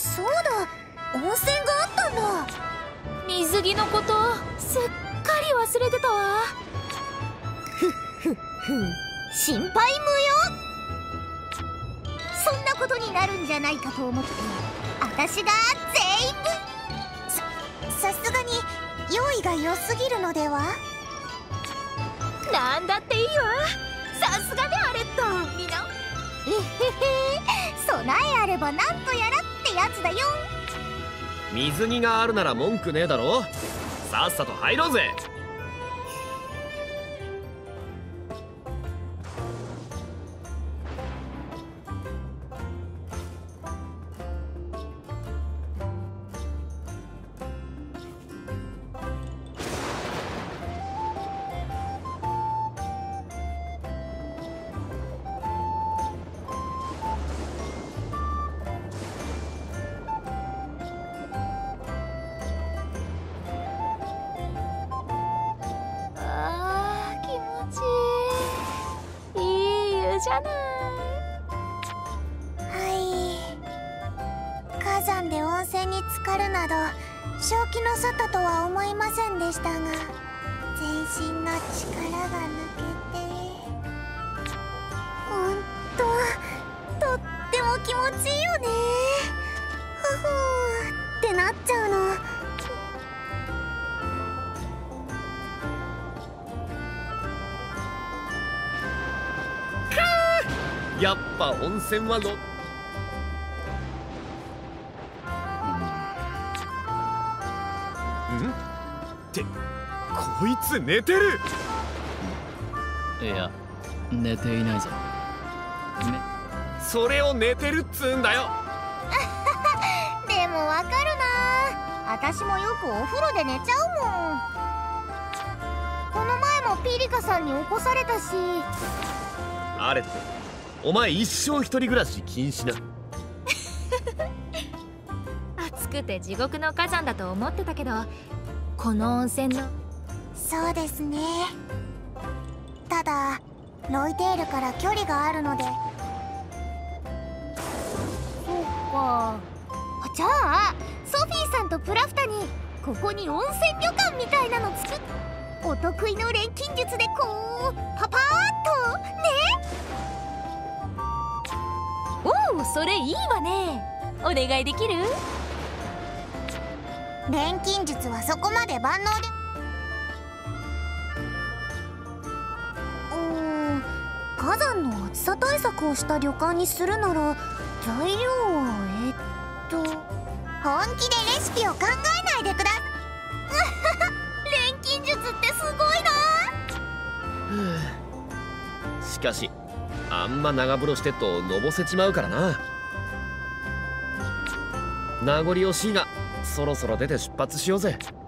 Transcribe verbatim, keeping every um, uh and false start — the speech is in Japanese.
そうだ、温泉があったんだ。 水着のことすっかり忘れてたわ。 ふっふっふ、心配無用。そんなことになるんじゃないかと思って私が全員分。ささすがに用意が良すぎるのでは。 なんだっていいわ。さすがであれっとみな。 えへへ、備えあればなんとやらってやつだよ。 水着があるなら文句ねえだろ。さっさと入ろうぜ。 じゃない。 はい、火山で温泉に浸かるなど正気の沙汰とは思いませんでしたが、全身の力が抜けてほんととっても気持ちいいよね。ふふーってなっちゃうの。 やっぱ温泉はろんってこいつ寝てる。 いや寝ていないぞ。ね、 それを寝てるっつうんだよ。 でもわかるな、私もよくお風呂で寝ちゃうもん。この前もピリカさんに起こされたし。 あれお前一生一人暮らし禁止な。 暑くて地獄の火山だと思ってたけど、この温泉の。 そうですね。ただロイテールから距離があるので。そっか。じゃあソフィーさんとプラフタにここに温泉旅館みたいなの作っ、お得意の錬金術でこうパパーっとね。 おお、それいいわね。お願いできる？ 錬金術はそこまで万能で。うーん、火山の暑さ対策をした旅館にするなら材料はえっと本気でレシピを考えないでください。錬金術ってすごいな。 しかしあんま長風呂してっとのぼせちまうからな。名残惜しいがそろそろ出て出発しようぜ。